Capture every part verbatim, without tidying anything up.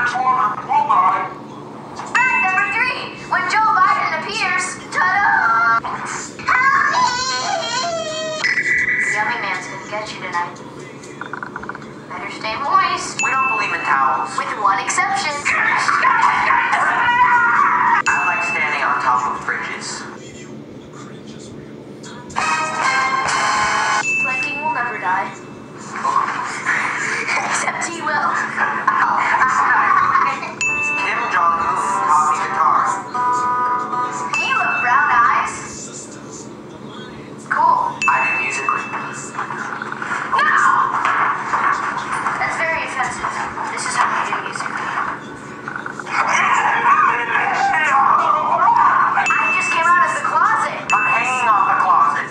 much longer. We'll die. Fact number three. When Joe Biden appears, ta-da! Help me! Yummy Man's gonna get you tonight. Better stay moist. We don't believe in towels. With one exception. I like standing on top of fridges. Planking will never die. Except he will. Kim Jong-un taught me guitar. You have brown eyes? Cool. I do musically. No! That's very offensive. This is how we do music. I just came out of the closet. I'm hanging off the closet.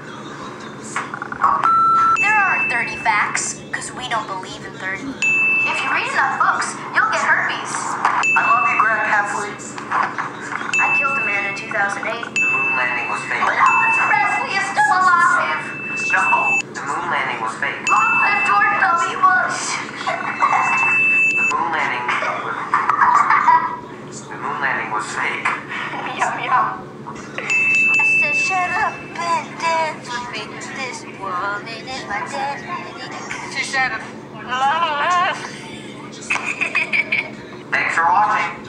There aren't thirty facts, because we don't believe in thirty. If you read enough books, you'll get herpes. I love you, Greg Heffley. I killed a man in two thousand eight. The moon landing was fake. But Elvis Presley is still alive. No, the moon landing was fake. Long live George W. Bush. The moon landing was... The moon landing was fake. Yum, yum. I said, shut up and dance with me. This woman is my destiny. She said, love. Thanks for watching.